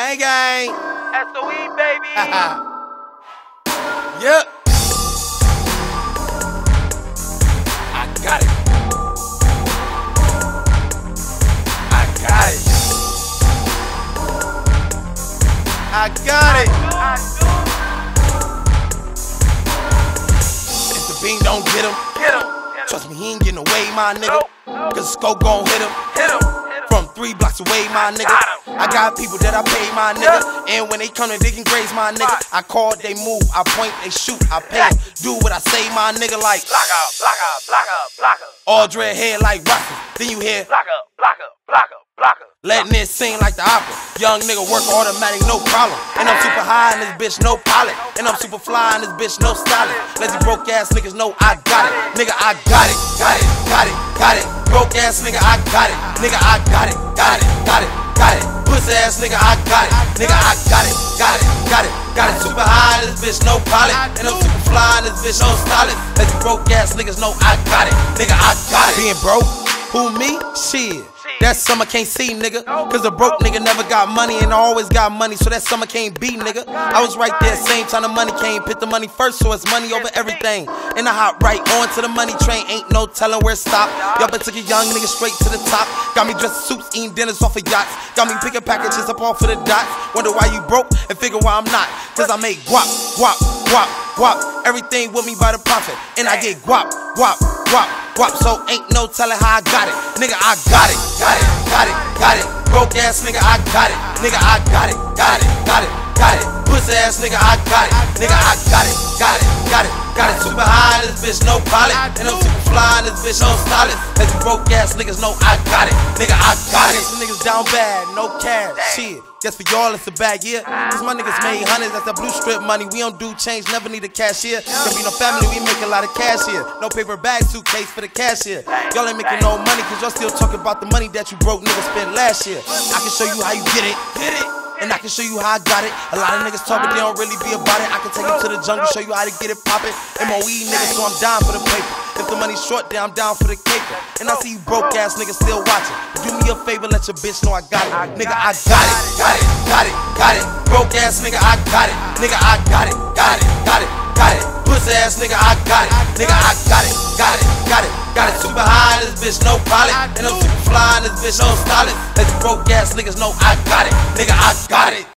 Gang, gang. SOE, baby. Yep. I got it. I got it. I got it. If the bean don't get him, trust me, he ain't getting away, my nigga. Cause the scope gon' hit him. From 3 blocks away, my nigga. I got people that I pay, my nigga. And when they come to dig and graze, my nigga, I call, they move, I point, they shoot, I pay them. Do what I say, my nigga, like Block up. all dread head like rockers. Then you hear Block up. letting it sing like the opera. Young nigga work automatic, no problem. And I'm super high in this bitch, no pilot. And I'm super fly in this bitch, no styling. Lazy broke ass niggas know I got it. Nigga, I got it. Broke ass nigga, I got it. Nigga, I got it. Pussy ass nigga, I got it. Nigga, I got it. Super high in this bitch, no pilot. And I'm super fly in this bitch, no stylist. Lazy broke ass niggas know I got it. Nigga, I got it. Being broke, who me? Shit. That summer can't see, nigga. Cause a broke nigga never got money and I always got money, so that summer can't be, nigga. I was right there same time the money came. Put the money first, so it's money over everything. And I hop right on to the money train, ain't no telling where it stop. Y'all been took a young nigga straight to the top. Got me dressed in suits, eating dinners off of yachts. Got me picking packages up off of the dots. Wonder why you broke and figure why I'm not. Cause I make guap. Everything with me by the profit. And I get guap. So ain't no telling how I got it. Nigga, I got it. Broke ass nigga, I got it. Nigga, I got it. Pussy ass nigga, I got it. Nigga, I got it. Super high in this bitch, no pilot. And I'm super fly in this bitch, no stylist. As you broke ass niggas know I got it. Nigga, I got it. Some niggas down bad, no cash, shit. Guess for y'all it's a bag, yeah. Cause my niggas made hundreds, that's that blue strip money. We don't do change, never need a cashier. Gonna be no family, we make a lot of cash here. No paper bag, suitcase for the cashier. Y'all ain't making no money cause y'all still talking about the money that you broke niggas spent last year. I can show you how you get it. And I can show you how I got it. A lot of niggas talk, but they don't really be about it. I can take you to the jungle, show you how to get it poppin'. MOE niggas, so I'm down for the paper. If the money's short, then I'm down for the caper. And I see you broke ass niggas still watching. But do me a favor, let your bitch know I got it. Nigga, I got it. Broke ass nigga, I got it. Nigga, I got it. Pussy ass nigga, I got it. Nigga, I got it. Super high in this bitch, no pilot. And I'm super fly in this bitch, no stylist. Let you broke ass niggas know I got it. Nigga, I got it.